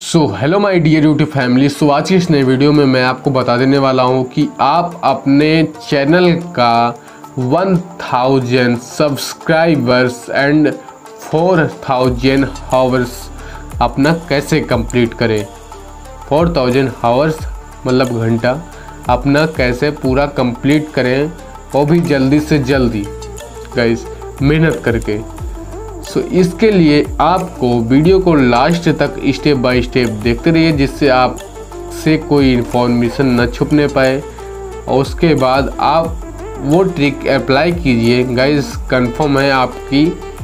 So hello my dear YouTube family. So आज की इस नई वीडियो में मैं आपको बता देने वाला हूं कि आप अपने चैनल का 1000 सब्सक्राइबर्स एंड 4000 हावर्स अपना कैसे कंप्लीट करें। 4000 हावर्स मतलब घंटा अपना कैसे पूरा कंप्लीट करें, वो भी जल्दी से जल्दी गाइस, मेहनत करके। सो इसके लिए आपको वीडियो को लास्ट तक स्टेप बाय स्टेप देखते रहिए, जिससे आप से कोई इन्फॉर्मेशन न छुपने पाए। और उसके बाद आप वो ट्रिक अप्लाई कीजिए गाइस, कंफर्म है आपकी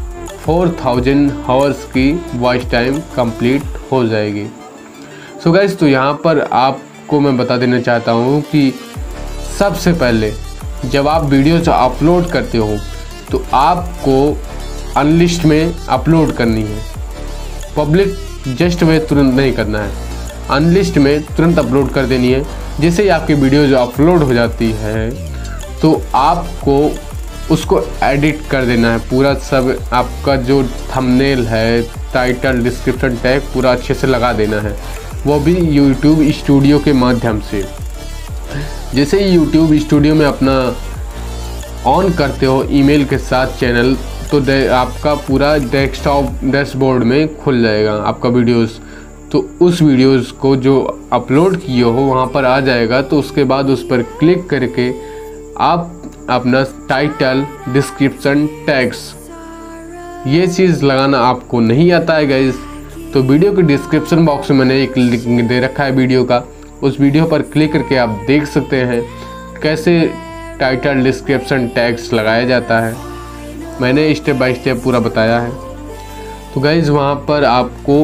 4000 हावर्स की वॉच टाइम कंप्लीट हो जाएगी। सो गाइस, तो यहाँ पर आपको मैं बता देना चाहता हूँ कि सबसे पहले जब आप वीडियोज अपलोड करते हो तो आपको अनलिस्ट में अपलोड करनी है। पब्लिक जस्ट में तुरंत नहीं करना है, अनलिस्ट में तुरंत अपलोड कर देनी है। जैसे ही आपकी वीडियो जो अपलोड हो जाती है तो आपको उसको एडिट कर देना है। पूरा सब आपका जो थंबनेल है, टाइटल, डिस्क्रिप्शन टैग पूरा अच्छे से लगा देना है, वो भी यूट्यूब स्टूडियो के माध्यम से। जैसे ही यूट्यूब स्टूडियो में अपना ऑन करते हो ईमेल के साथ चैनल, तो आपका पूरा डेस्कटॉप डैशबोर्ड में खुल जाएगा आपका वीडियोस। तो उस वीडियोस को जो अपलोड किए हो वहाँ पर आ जाएगा। तो उसके बाद उस पर क्लिक करके आप अपना टाइटल, डिस्क्रिप्शन, टैग्स, ये चीज़ लगाना आपको नहीं आता है गाइस, तो वीडियो के डिस्क्रिप्शन बॉक्स में मैंने एक लिंक दे रखा है वीडियो का, उस वीडियो पर क्लिक करके आप देख सकते हैं कैसे टाइटल, डिस्क्रिप्शन, टैग्स लगाया जाता है। मैंने स्टेप बाय स्टेप पूरा बताया है। तो गाइज़, वहाँ पर आपको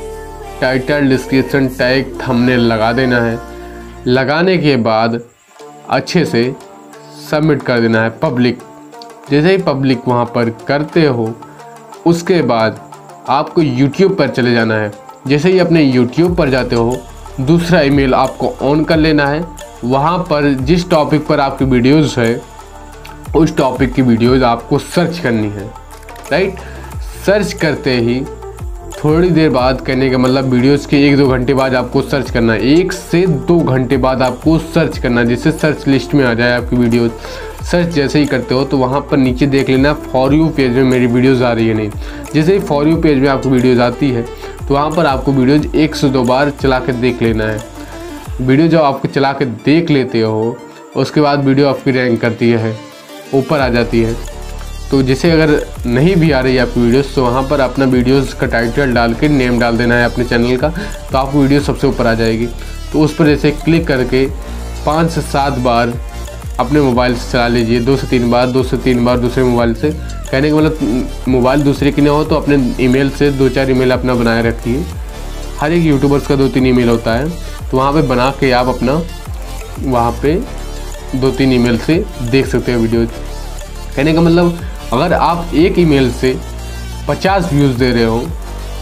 टाइटल, डिस्क्रिप्शन, टैग, थंबनेल लगा देना है। लगाने के बाद अच्छे से सबमिट कर देना है पब्लिक। जैसे ही पब्लिक वहाँ पर करते हो, उसके बाद आपको यूट्यूब पर चले जाना है। जैसे ही अपने यूट्यूब पर जाते हो, दूसरा ईमेल आपको ऑन कर लेना है। वहाँ पर जिस टॉपिक पर आपकी वीडियोज़ है उस टॉपिक की वीडियोज़ आपको सर्च करनी है, राइट। सर्च करते ही थोड़ी देर बाद, कहने का मतलब वीडियोज़ के 1-2 घंटे बाद आपको सर्च करना है। 1 से 2 घंटे बाद आपको सर्च करना है, जिससे सर्च लिस्ट में आ जाए आपकी वीडियोज़। सर्च जैसे ही करते हो तो वहाँ पर नीचे देख लेना फॉर यू पेज में मेरी वीडियोज़ आ रही है नहीं। जैसे ही फॉर यू पेज में आपको वीडियोज़ आती है तो वहाँ पर आपको वीडियोज़ 1 से 2 बार चला के देख लेना है। वीडियो जब आपको चला के देख लेते हो, उसके बाद वीडियो आपकी रैंक करती है, ऊपर आ जाती है। तो जैसे अगर नहीं भी आ रही है आपकी वीडियोस, तो वहाँ पर अपना वीडियोस का टाइटल डाल के नेम डाल देना है अपने चैनल का, तो आपकी वीडियो सबसे ऊपर आ जाएगी। तो उस पर जैसे क्लिक करके 5 से 7 बार अपने मोबाइल से चला लीजिए, 2 से 3 बार दूसरे मोबाइल से। कहने का मतलब मोबाइल दूसरे की ना हो तो अपने ईमेल से 2-4 ईमेल अपना बनाए रखिए। हर एक यूट्यूबर्स का 2-3 ईमेल होता है, तो वहाँ पर बना के आप अपना वहाँ पर 2-3 ईमेल से देख सकते हो वीडियो। कहने का मतलब अगर आप एक ईमेल से 50 व्यूज़ दे रहे हो,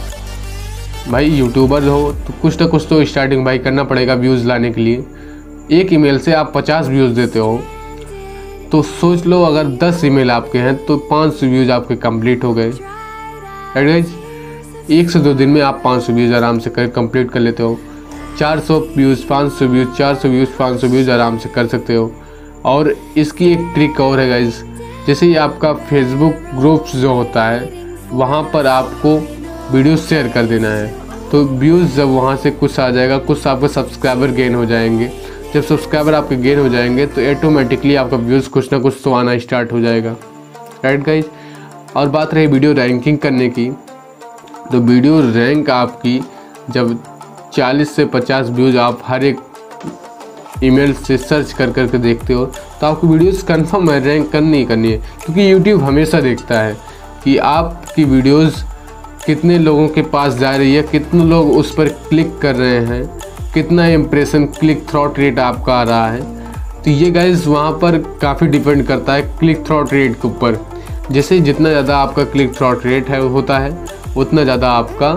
भाई यूट्यूबर हो तो कुछ ना कुछ तो स्टार्टिंग भाई करना पड़ेगा व्यूज़ लाने के लिए। एक ईमेल से आप 50 व्यूज़ देते हो तो सोच लो, अगर 10 ईमेल आपके हैं तो 500 व्यूज़ आपके कंप्लीट हो गए। गाइस, 1 से 2 दिन में आप 500 व्यूज़ आराम से कंप्लीट कर लेते हो। 400 व्यूज़, 500 व्यूज़, 400 व्यूज़, 500 व्यूज़ आराम से कर सकते हो। और इसकी एक ट्रिक और है गाइस, जैसे ही आपका फेसबुक ग्रुप्स जो होता है वहाँ पर आपको वीडियो शेयर कर देना है, तो व्यूज़ जब वहाँ से कुछ आ जाएगा, कुछ आपके सब्सक्राइबर गेन हो जाएंगे। जब सब्सक्राइबर आपके गेन हो जाएंगे तो ऑटोमेटिकली आपका व्यूज़ कुछ ना कुछ तो आना स्टार्ट हो जाएगा, राइट गाइस। और बात रही वीडियो रैंकिंग करने की, तो वीडियो रैंक आपकी जब 40 से 50 व्यूज़ आप हर एक ईमेल से सर्च कर करके देखते हो तो आपकी वीडियोस कंफर्म है रैंक करनी है, क्योंकि यूट्यूब हमेशा देखता है कि आपकी वीडियोस कितने लोगों के पास जा रही है, कितने लोग उस पर क्लिक कर रहे हैं, कितना इम्प्रेशन, क्लिक थ्रॉट रेट आपका आ रहा है। तो ये गाइस वहाँ पर काफ़ी डिपेंड करता है क्लिक थ्रॉट रेट के ऊपर। जैसे जितना ज़्यादा आपका क्लिक थ्रॉट रेट होता है उतना ज़्यादा आपका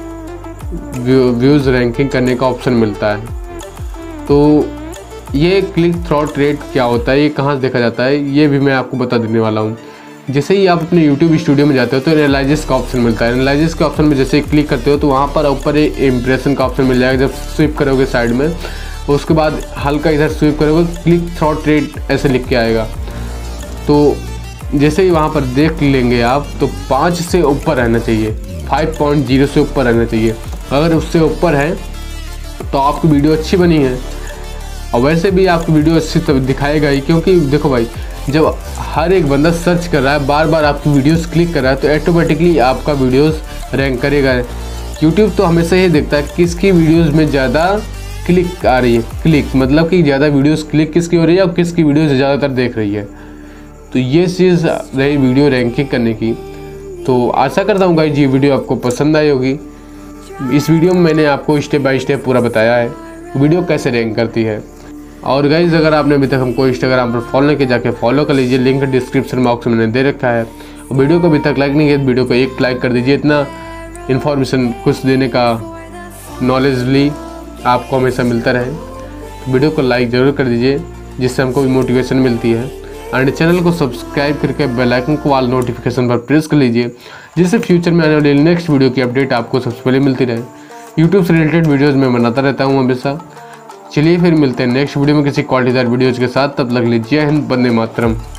व्यूज़ रैंकिंग करने का ऑप्शन मिलता है। तो ये क्लिक थ्रॉट रेट क्या होता है, ये कहाँ से देखा जाता है, ये भी मैं आपको बता देने वाला हूँ। जैसे ही आप अपने यूट्यूब स्टूडियो में जाते हो तो एनालाइजिस का ऑप्शन मिलता है। एनालाइजिस के ऑप्शन में जैसे क्लिक करते हो तो वहाँ पर ऊपर इम्प्रेशन का ऑप्शन मिल जाएगा। जब स्विप करोगे साइड में, उसके बाद हल्का इधर स्विप करोगे, क्लिक थ्रॉट रेट ऐसे लिख के आएगा। तो जैसे ही वहाँ पर देख लेंगे आप तो 5 से ऊपर रहना चाहिए, 5.0 से ऊपर रहना चाहिए। अगर उससे ऊपर है तो आपकी वीडियो अच्छी बनी है। और वैसे भी आपकी वीडियो अच्छी तो दिखाएगा ही, क्योंकि देखो भाई, जब हर एक बंदा सर्च कर रहा है, बार बार आपकी वीडियोस क्लिक कर रहा है, तो ऑटोमेटिकली आपका वीडियोस रैंक करेगा। यूट्यूब तो हमेशा ही देखता है किसकी वीडियोस में ज़्यादा क्लिक आ रही है। क्लिक मतलब कि ज़्यादा वीडियोस क्लिक किसकी हो रही है और किसकी वीडियोस ज़्यादातर देख रही है। तो ये चीज़ रही वीडियो रैंकिंग करने की। तो आशा करता हूँ गाइस ये वीडियो आपको पसंद आई होगी। इस वीडियो में मैंने आपको स्टेप बाय स्टेप पूरा बताया है वीडियो कैसे रैंक करती है। और गाइस अगर आपने अभी तक हमको इंस्टाग्राम पर फॉलो नहीं किया, जाके फॉलो कर लीजिए, लिंक डिस्क्रिप्शन बॉक्स में मैंने दे रखा है। और वीडियो को अभी तक लाइक नहीं किया तो वीडियो को एक लाइक कर दीजिए। इतना इन्फॉर्मेशन कुछ देने का नॉलेजली आपको हमेशा मिलता रहे, तो वीडियो को लाइक ज़रूर कर दीजिए, जिससे हमको भी मोटिवेशन मिलती है। एंड चैनल को सब्सक्राइब करके बेल आइकन को ऑल नोटिफिकेशन पर प्रेस कर लीजिए, जिससे फ्यूचर में आने वाली नेक्स्ट वीडियो की अपडेट आपको सबसे पहले मिलती रहे। यूट्यूब से रिलेटेड वीडियोज़ मैं बनाता रहता हूँ हमेशा। चलिए फिर मिलते हैं नेक्स्ट वीडियो में किसी क्वालिटीदार वीडियोज़ के साथ। तब तक के लिए जय हिंद, वंदे मातरम।